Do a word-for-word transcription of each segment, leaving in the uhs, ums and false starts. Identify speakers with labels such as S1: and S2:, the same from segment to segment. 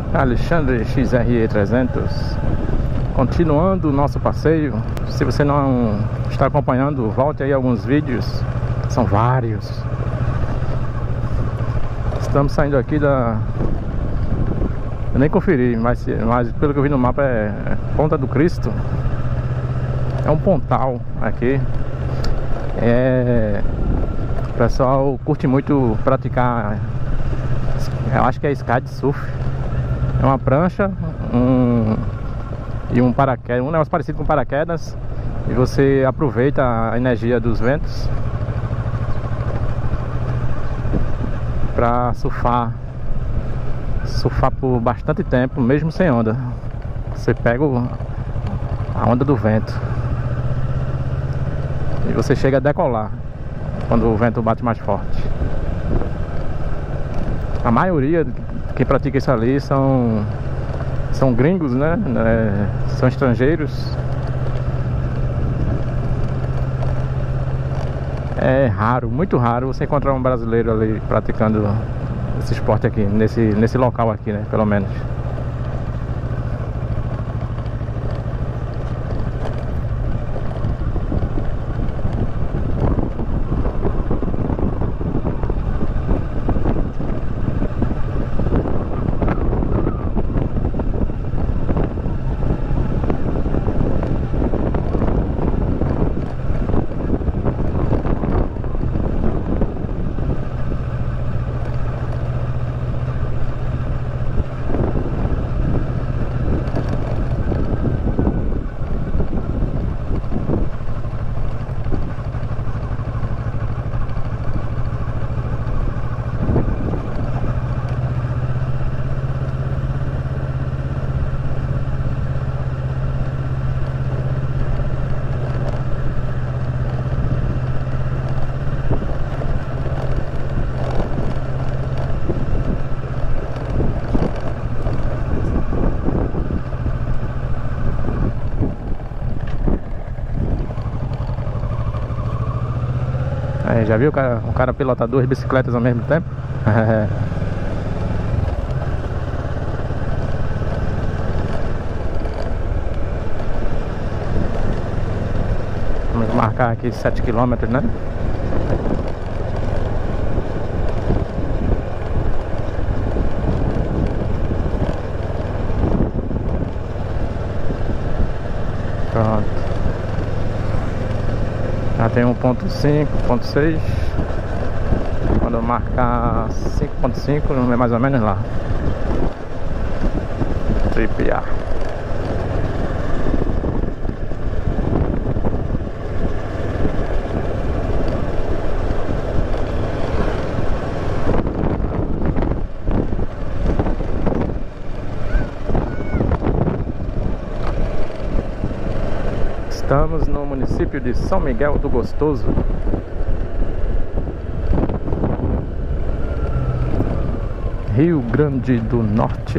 S1: Alexandre X R E trezentos. Continuando o nosso passeio. Se você não está acompanhando, volte aí alguns vídeos. São vários. Estamos saindo aqui da... Eu nem conferi, mas, mas pelo que eu vi no mapa é Ponta do Cristo. É um pontal aqui. É... O pessoal curte muito praticar, eu acho que é skate surf. É uma prancha um, e um paraquedas, um negócio parecido com paraquedas. E você aproveita a energia dos ventos para surfar. Surfar por bastante tempo, mesmo sem onda. Você pega o, a onda do vento e você chega a decolar quando o vento bate mais forte. A maioria que pratica isso ali são são gringos, né? É, são estrangeiros. É raro, muito raro você encontrar um brasileiro ali praticando esse esporte aqui, nesse, nesse local aqui, né? Pelo menos. É, já viu o cara, o cara pilotar duas bicicletas ao mesmo tempo? Vamos marcar aqui sete quilômetros, né? Pronto. Já tem um ponto cinco, ponto seis. Quando eu marcar cinco ponto cinco, é mais ou menos lá. Tripear. Estamos no município de São Miguel do Gostoso. Rio Grande do Norte.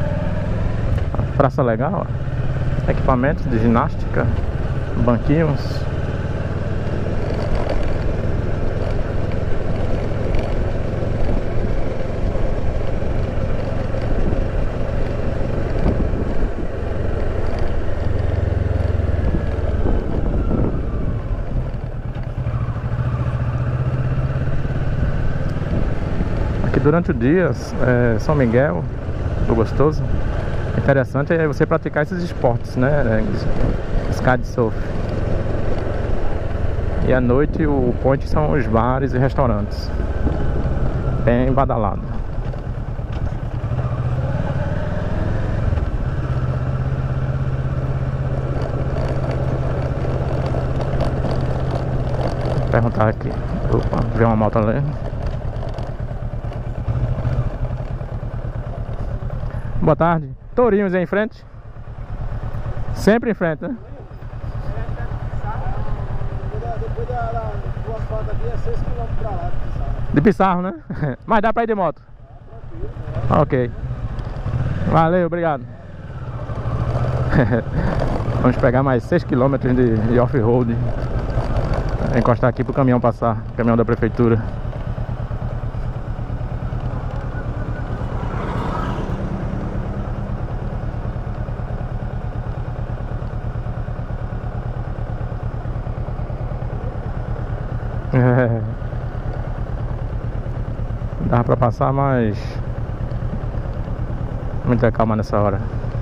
S1: Praça legal, ó. Equipamentos de ginástica, banquinhos. Durante o dia, é, São Miguel do Gostoso, interessante é você praticar esses esportes, né? Skate surf. E à noite o point são os bares e restaurantes, bem badalado. Vou perguntar aqui. Opa, vi uma moto ali. Boa tarde. Tourinhos aí em frente? Sempre em frente, né?
S2: Depois da do asfalto aqui é seis quilômetros pra lá de Pissarro.
S1: De Pissarro, né? Mas dá pra ir de moto? Tranquilo. Ok. Valeu, obrigado. Vamos pegar mais seis quilômetros de, de off-road. Encostar aqui pro caminhão passar. Caminhão da prefeitura. pra passar, mas muita calma nessa hora.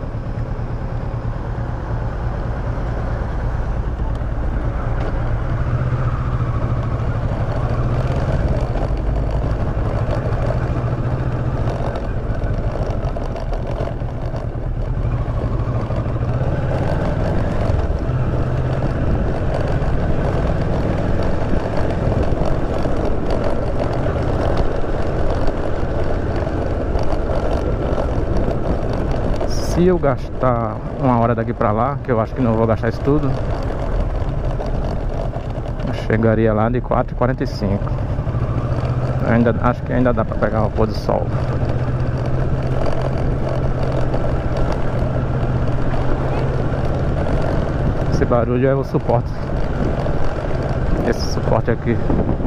S1: Se eu gastar uma hora daqui pra lá, que eu acho que não vou gastar isso tudo, eu chegaria lá de quatro e quarenta e cinco. Ainda, acho que ainda dá pra pegar o pôr do sol. Esse barulho é o suporte. Esse suporte aqui.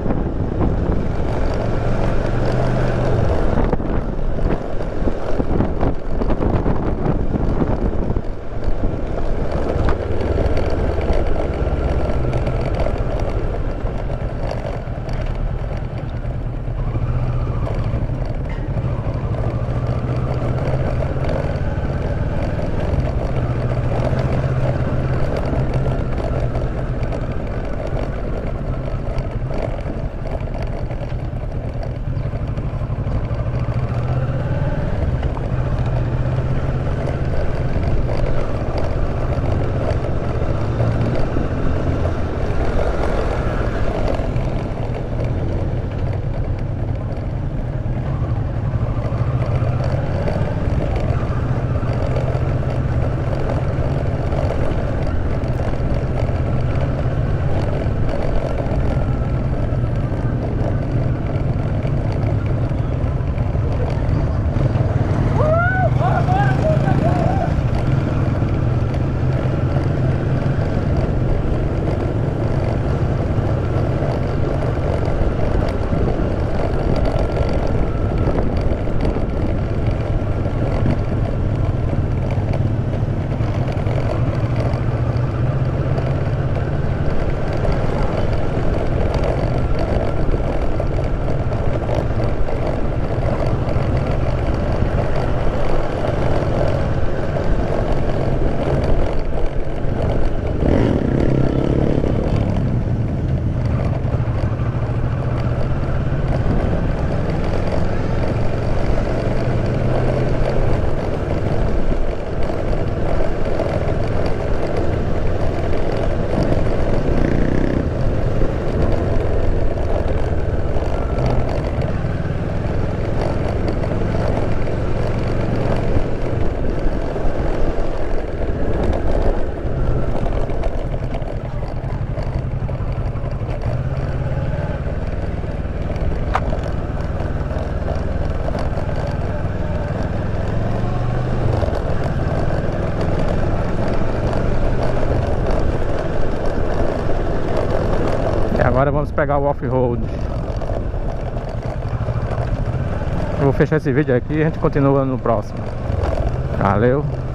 S1: Agora vamos pegar o off-road. Eu vou fechar esse vídeo aqui e a gente continua no próximo. Valeu!